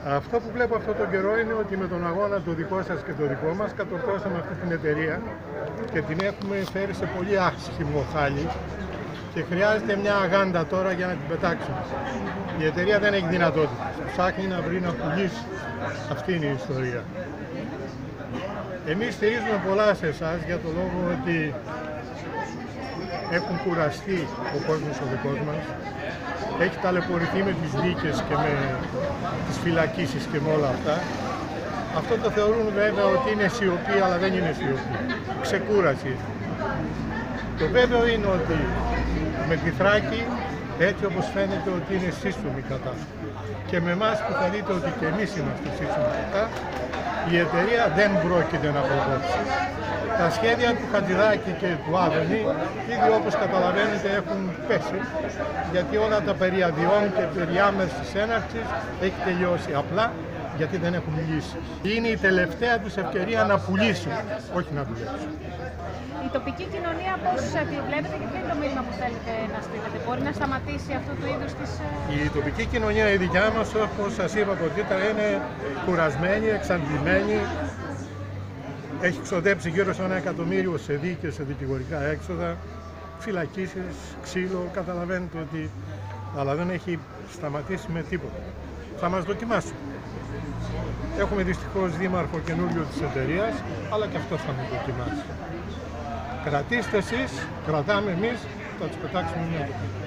Αυτό που βλέπω αυτόν τον καιρό είναι ότι με τον αγώνα το δικό σας και το δικό μας κατορθώσαμε αυτή την εταιρεία και την έχουμε φέρει σε πολύ άσχημο χάλι και χρειάζεται μια αγάντα τώρα για να την πετάξουμε. Η εταιρεία δεν έχει δυνατότητα. Ψάχνει να βρει να πουλήσει. Αυτή είναι η ιστορία. Εμείς στηρίζουμε πολλά σε εσάς για το λόγο ότι έχουν κουραστεί ο κόσμος ο δικός μας. Έχει ταλαιπωρηθεί με τις δίκες και με τις φυλακίσεις και με όλα αυτά. Αυτό το θεωρούν βέβαια ότι είναι σιωπή, αλλά δεν είναι σιωπή. Ξεκούραση. Το βέβαιο είναι ότι με τη Θράκη, έτσι όπως φαίνεται ότι είναι σύσσωμη κατά. Και με εμάς που θα δείτε ότι και εμείς είμαστε σύσσωμοι κατά, η εταιρεία δεν πρόκειται να προδώσει. Τα σχέδια του Χατζηδάκη και του Άδωνη, ήδη όπως καταλαβαίνετε, έχουν πέσει, γιατί όλα τα περί αδειών και περί άμεσης έναρξης έχει τελειώσει απλά, γιατί δεν έχουν λύσεις. Είναι η τελευταία τους ευκαιρία να πουλήσουν, όχι να δουλέψουν. Η τοπική κοινωνία πώς βλέπετε και ποιο είναι το μήνυμα που θέλετε να στείλετε? Μπορεί να σταματήσει αυτού του είδους της... Η τοπική κοινωνία, η δικιά μας, όπως σας είπα πρωτήτερα, είναι κουρασμένη, εξαντλημένη. Έχει ξοδέψει γύρω στο 1 εκατομμύριο σε δίκες, σε δικηγορικά έξοδα, φυλακίσεις, ξύλο, καταλαβαίνετε ότι... Αλλά δεν έχει σταματήσει με τίποτα. Θα μας δοκιμάσουν. Έχουμε δυστυχώς δήμαρχο καινούριο της εταιρείας, αλλά και αυτός θα μας δοκιμάσει. Κρατήστε εσείς, κρατάμε εμείς, θα τους πετάξουμε μια.